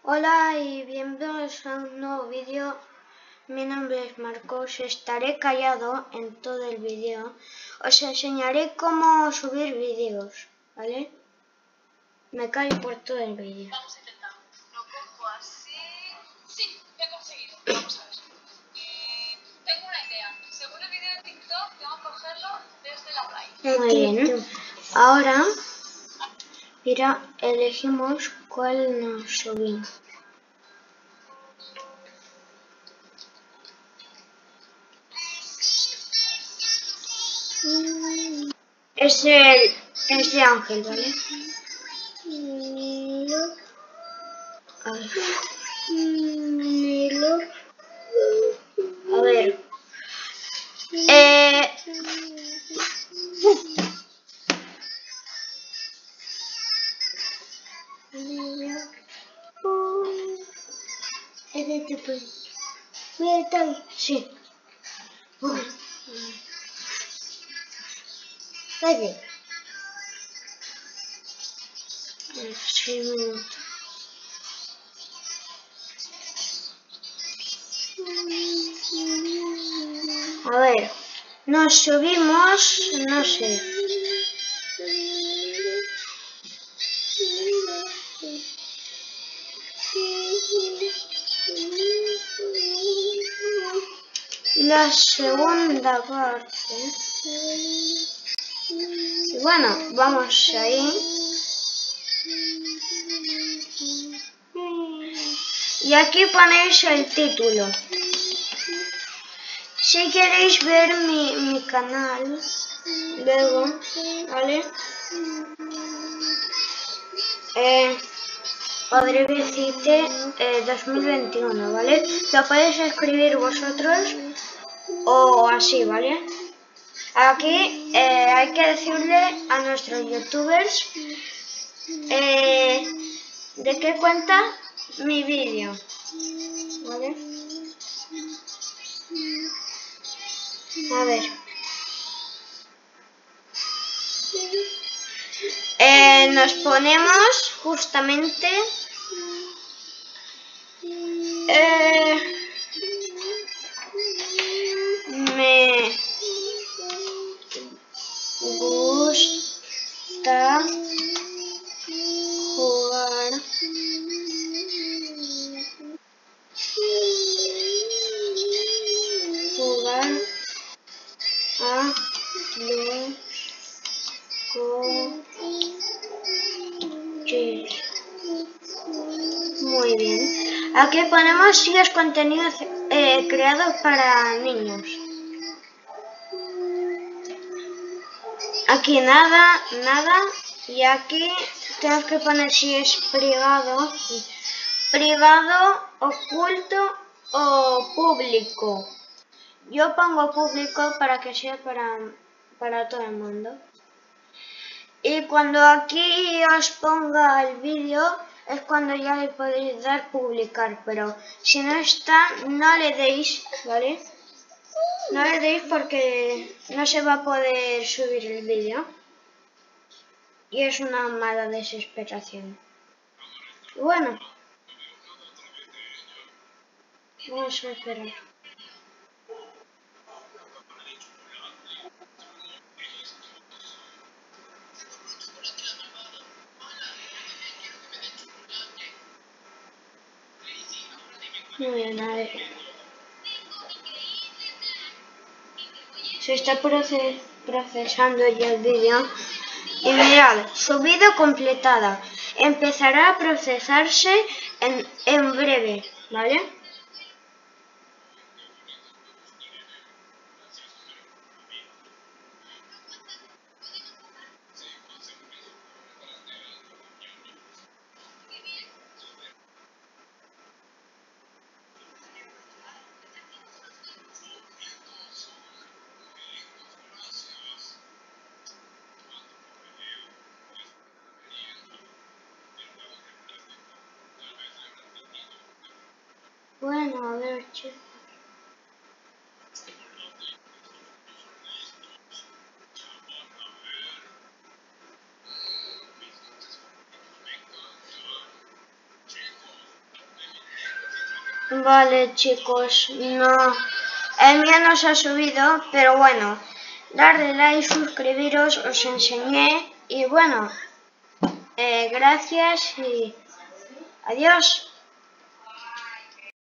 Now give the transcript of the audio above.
Hola y bienvenidos a un nuevo vídeo. Mi nombre es Marcos, estaré callado en todo el vídeo. Os enseñaré cómo subir vídeos, ¿vale? Me callo por todo el vídeo. Vamos a intentarlo. Lo cojo así. Sí, he conseguido. Vamos a ver. Tengo una idea. Según el vídeo de TikTok, tengo que cogerlo desde la raíz. Muy bien. Ahora, mira, elegimos cuál nos subimos. Es de Ángel, ¿vale? A ver. A ver. Sí. Vaya. Sí, a ver, nos subimos, no sé. La segunda parte. Y bueno, vamos ahí. Y aquí ponéis el título. Si queréis ver mi canal, luego, ¿vale? Odrevicite 2021, ¿vale? Lo podéis escribir vosotros o así, ¿vale? Aquí hay que decirle a nuestros youtubers de qué cuenta mi vídeo, ¿vale? A ver. Nos ponemos justamente me gusta jugar a los coches. Muy bien. Aquí ponemos si es contenido creado para niños. Aquí nada. Y aquí tenemos que poner si es privado, oculto o público. Yo pongo público para que sea para todo el mundo. Y cuando aquí os ponga el vídeo es cuando ya le podéis dar publicar, pero si no está, no le deis, ¿vale? No le deis porque no se va a poder subir el vídeo. Y es una mala desesperación. Y bueno, vamos a esperar. Muy bien, a ver. Se está procesando ya el vídeo. Y mirad, subido completada. Empezará a procesarse en breve, ¿vale? Bueno, a ver, chicos. Vale, chicos, no. El mío no se ha subido, pero bueno, darle like, suscribiros, os enseñé y bueno, gracias y adiós.